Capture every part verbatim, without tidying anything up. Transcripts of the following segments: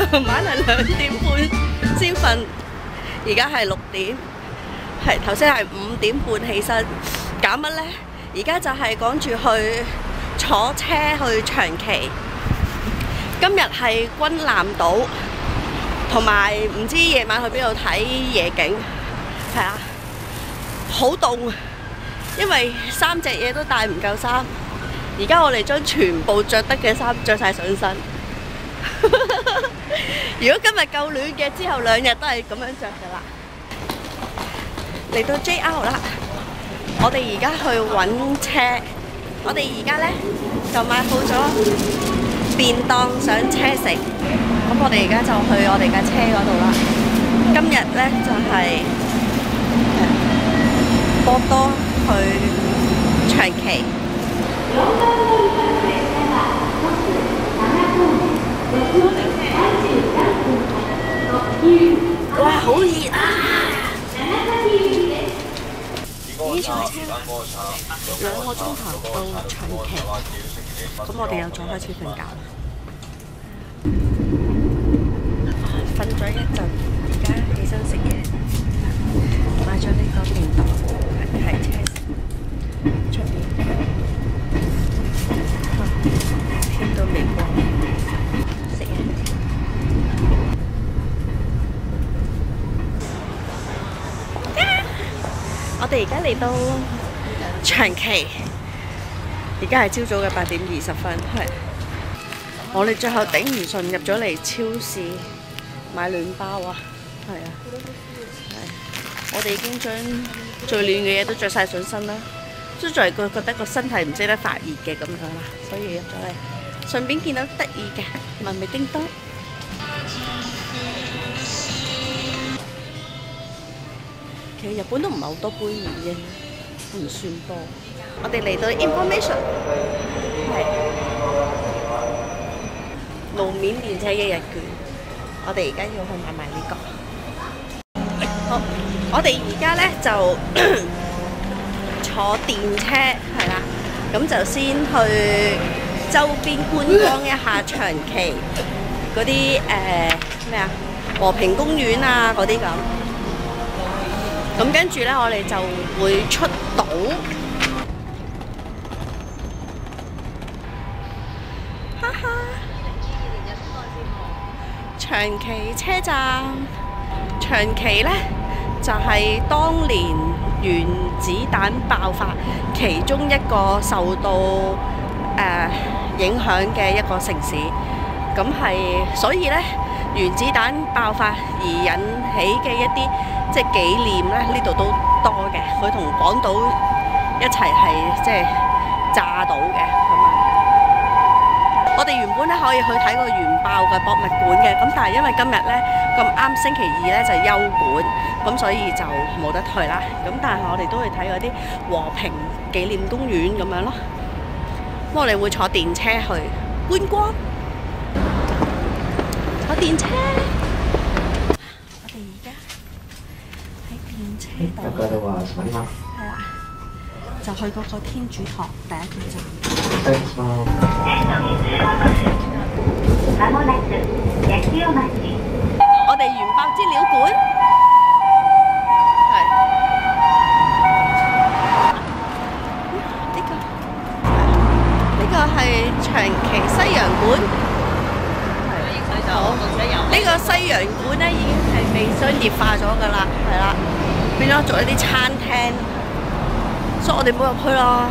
晚係兩點半先瞓，而家係六點，係頭先係五點半起身，搞乜呢？而家就係趕住去坐車去長崎。今日係軍艦島，同埋唔知夜晚去邊度睇夜景，係啊，好凍，因為三隻嘢都帶唔夠衫。而家我哋將全部着得嘅衫着晒上身。如果今日夠暖嘅，之後兩日都係咁樣着噶啦。嚟到 J R 啦，我哋而家去揾車。我哋而家呢，就買好咗便當上車食。咁我哋而家就去我哋架車嗰度啦。今日呢，就係波多去長崎。哇，好熱啊！呢場車兩個鐘頭到長崎，咁我哋又再開始瞓覺。瞓咗一陣，而家起身食嘢，買咗呢個便當喺車出邊，天都未光，食嘢。我哋而家嚟到長崎，而家係朝早嘅八點二十分，係我哋最後頂唔順入咗嚟超市買暖包啊，係啊，係我哋已經將最暖嘅嘢都着晒上身啦，都仲係覺覺得個身體唔識得發熱嘅咁樣啦，所以入咗嚟，順便見到得意嘅文美叮當。其實日本都唔係好多杯麵嘅，唔算多。我哋嚟到 information 係路面電車一日券，我哋而家要去買埋呢個。好，我哋而家咧就坐電車係啦，咁就先去周邊觀光一下長崎嗰啲誒咩啊和平公園啊嗰啲咁。咁跟住咧，我哋就會出島。哈哈！長崎車站，長崎咧就係、是、當年原子彈爆發其中一個受到誒、呃、影響嘅一個城市。咁係所以咧，原子彈爆發而引起嘅一啲即係紀念咧，呢度都多嘅。佢同廣島一齊係即係炸到嘅咁啊！我哋原本咧可以去睇個原爆嘅博物館嘅，咁但係因為今日咧咁啱星期二咧就休館，咁所以就冇得去啦。咁但係我哋都會睇嗰啲和平紀念公園咁樣咯。咁我哋會坐電車去觀光，坐電車。係啦，就去嗰個天主堂第一個站。我哋原爆資料館係呢個，呢個係長崎西洋館。好，呢個西洋館咧已經係被商業化咗㗎啦，係啦。變咗做一啲餐廳，所以我哋冇入去啦。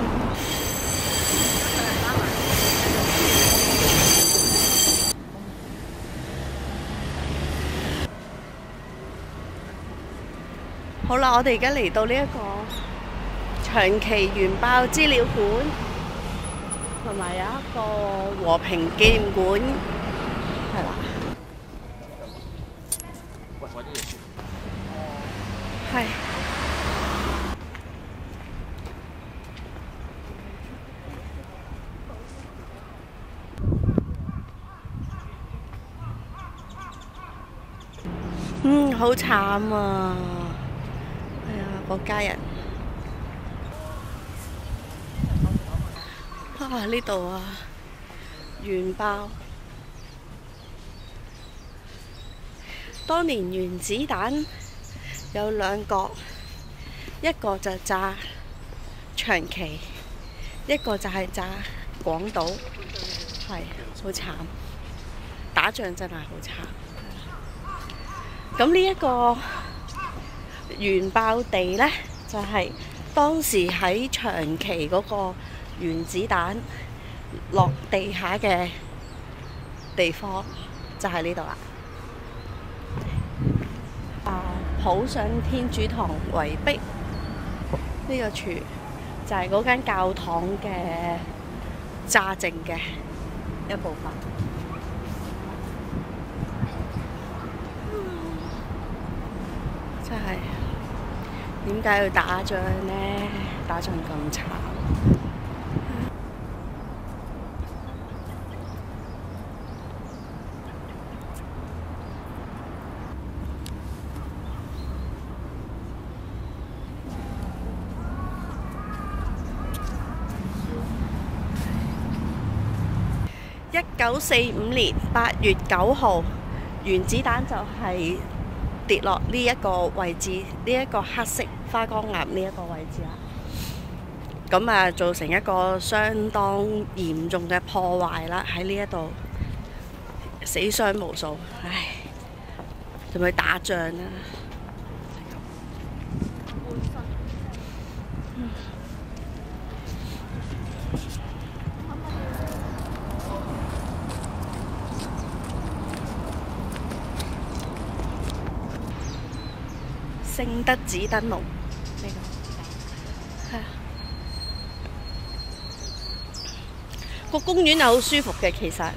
好啦，我哋而家嚟到呢一個長崎原爆資料館，同埋有一個和平紀念館，係啦。係。嗯，好慘啊！係啊，個家人。啊，呢度啊，原爆。 當年原子彈有兩個，一個就炸長崎，一個就係炸廣島，係好慘，打仗真係好慘。咁呢一個原爆地呢，就係、是、當時喺長崎嗰個原子彈落地下嘅地方，就係呢度啦。啊，普上天主堂遺壁呢個處就係嗰間教堂嘅炸剩嘅一部分。真係點解要打仗呢？打仗咁慘。一九四五年八月九號，原子彈就係跌落呢一個位置，呢、這、一個黑色花崗岩呢一個位置啦。咁啊，造成一個相當嚴重嘅破壞啦，喺呢一度死傷無數。唉，仲咪打仗啊！聖德子燈籠呢個係啊，個公園係好舒服嘅。其實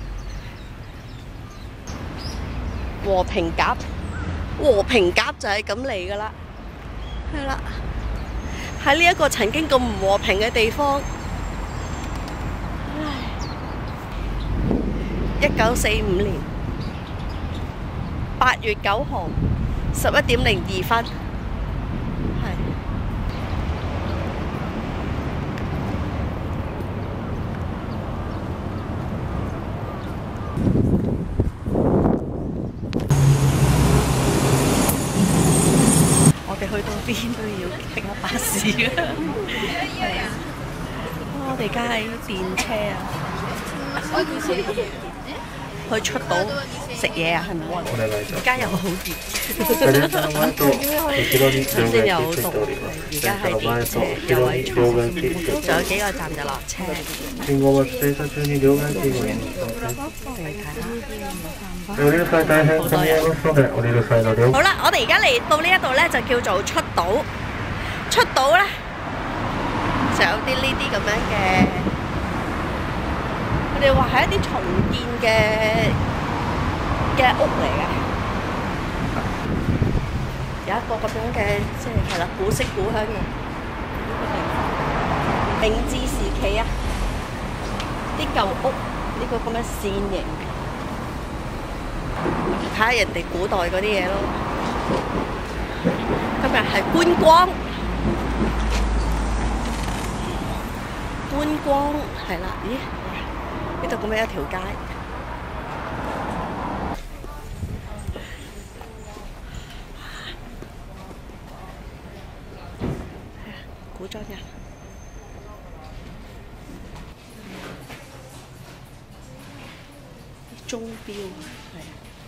和平鴿，和平鴿就係咁嚟噶啦，係啦。喺呢一個曾經咁唔和平嘅地方，唉，一九四五年八月九號。十一點零二分，係我哋去到邊都要停下巴士㗎。係啊，我哋而家喺電車啊。去出島食嘢啊，係咪啊？而家又好熱，頭先又好凍，而家喺電車又喺坐，仲有幾個站就落車。好啦，我哋而家嚟到呢一度咧，就叫做出島。出島咧就有啲呢啲咁樣嘅。佢哋話係一啲重建嘅嘅屋嚟嘅，有一個咁樣嘅，即係係啦，古色古香嘅呢個地方。明治時期啊，啲舊屋呢個咁嘅線形，睇下人哋古代嗰啲嘢咯。今日係觀光，觀光係啦，咦？呢度咁樣一條街，古裝人，鐘錶係。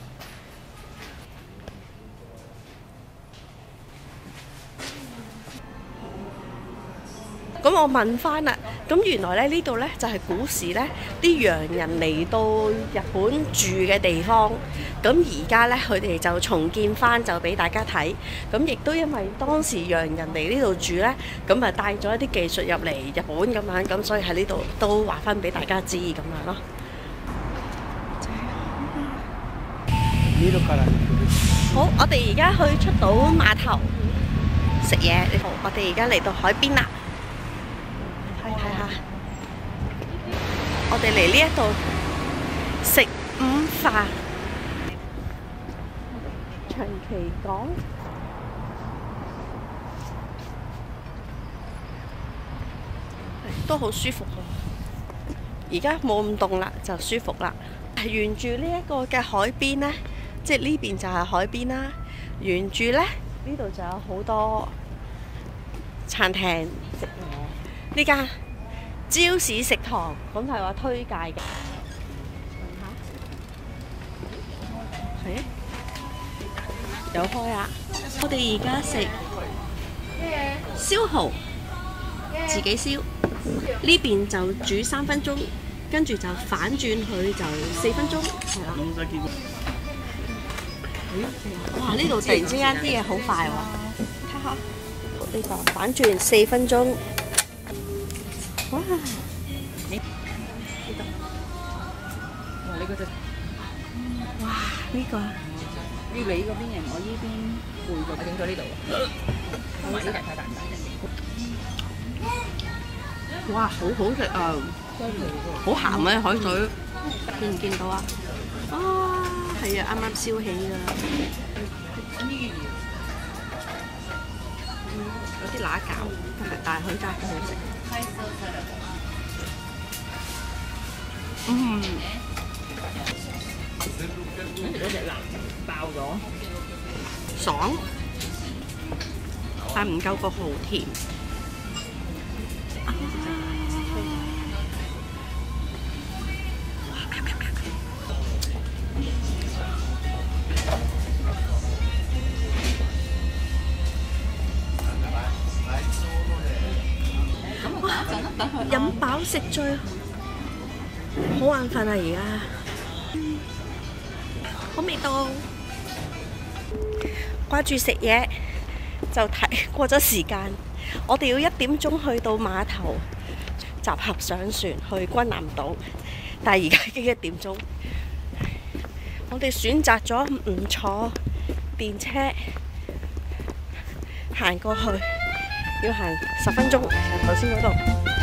咁我問翻啦，咁原來咧呢度咧就係古時咧啲洋人嚟到日本住嘅地方，咁而家咧佢哋就重建翻，就俾大家睇。咁亦都因為當時洋人嚟呢度住咧，咁啊帶咗一啲技術入嚟日本咁樣，咁所以喺呢度都話翻俾大家知咁樣咯。好，我哋而家去出島碼頭食嘢。好，我哋而家嚟到海邊啦。睇下，我哋嚟呢一度食午飯，長崎港都好舒服喎。而家冇咁凍啦，就舒服啦。沿住呢一個嘅海邊呢， 即係呢邊就係海邊啦。沿住呢，呢度就有好多餐廳食嘢。呢間朝市食堂咁係話推介嘅。係啊，有開啊！我哋而家食燒蠔，自己燒。呢邊就煮三分鐘，跟住就反轉佢就四分鐘，係啦。哇！呢度突然之間啲嘢好快喎，睇下呢個反轉四分鐘。哇！呢度，哇！呢個就，哇！呢個要你嗰邊型，我呢邊背咗，整咗呢度。同埋呢條太大唔大？ 哇！好好食啊！好鹹啊海水，見唔見到啊？啊，係啊，啱啱燒起㗎。有啲乸餃，同埋大許真係好好食。嗯。 跟住嗰隻腩爆咗， 爽，但唔夠個蠔甜。飲飽食醉，好眼瞓啊！而家好味道，掛住食嘢就睇過咗時間。我哋要一點鐘去到碼頭集合上船去軍艦島，但係而家已經一點鐘。我哋選擇咗唔坐電車行過去，要行十分鐘，頭先嗰度。